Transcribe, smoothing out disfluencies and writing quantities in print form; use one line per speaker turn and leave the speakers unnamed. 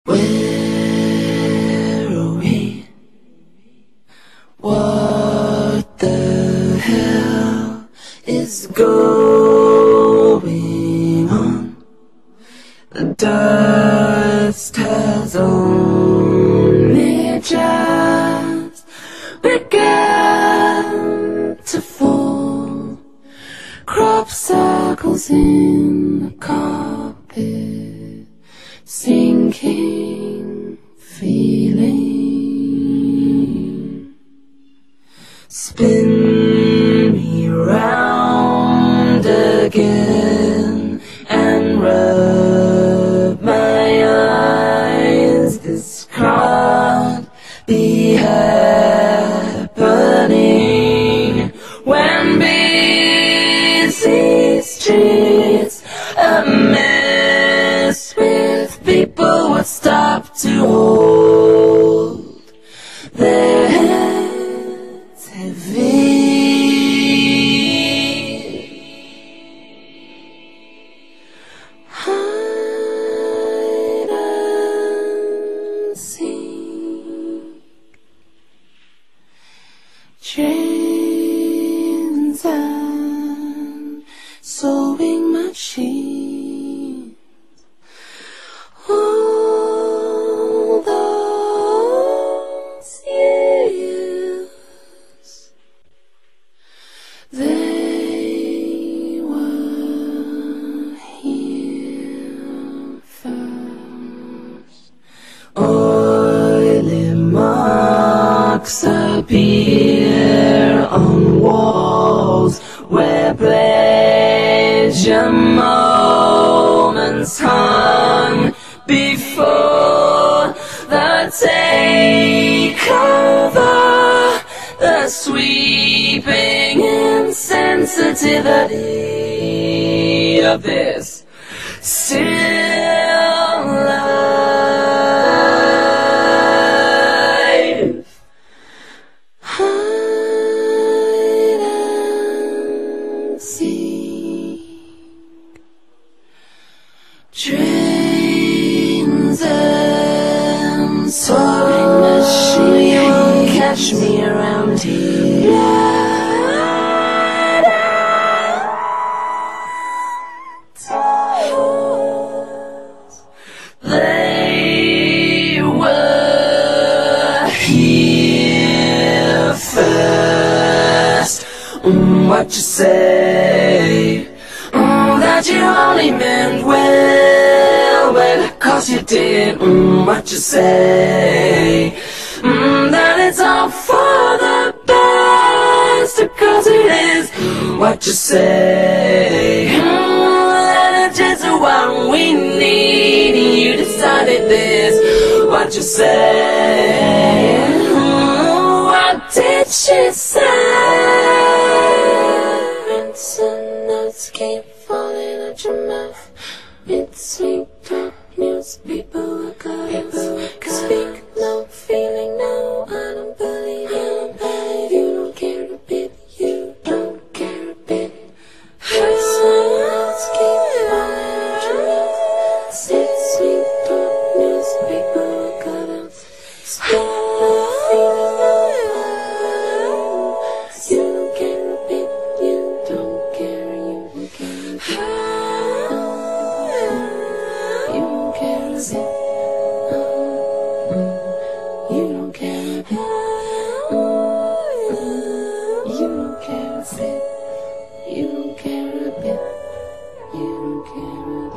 Where are we? What the hell is going on? The dust has only just begun to fall. Crop circles in the carpet, sinking feeling. Spin me round again and rub my eyes. This can't be happening when busy streets are mess with people would stop to hold their heads heavy. Hide and seek, trains and sewing machines. All those years, they were here first. Oily marks appear on walls where pleasure moments hung before the takeover. The sweeping insensitivity of this still life. Hide and seek, trains and sewing machine. You won't catch me around here. They were here first. What you say? That you only meant well, well, 'cause you did. What you say? That it's all for the best, 'cause it is. What you say? That it's just what we need. You decided this. What you say? What did she say? Rinse and notes keep falling out your mouth. It's sweet talk news. People are girls. Speak no feeling, no. I don't believe you. You don't care a bit. You don't care a bit. Rinse and notes keep falling out your mouth. It's sweet talk news. People are girls. Speak no feeling, no. You don't care a bit. You don't care. You don't care. You don't care a bit. You don't care a bit. You don't care a bit. You don't care a bit. You don't care a bit.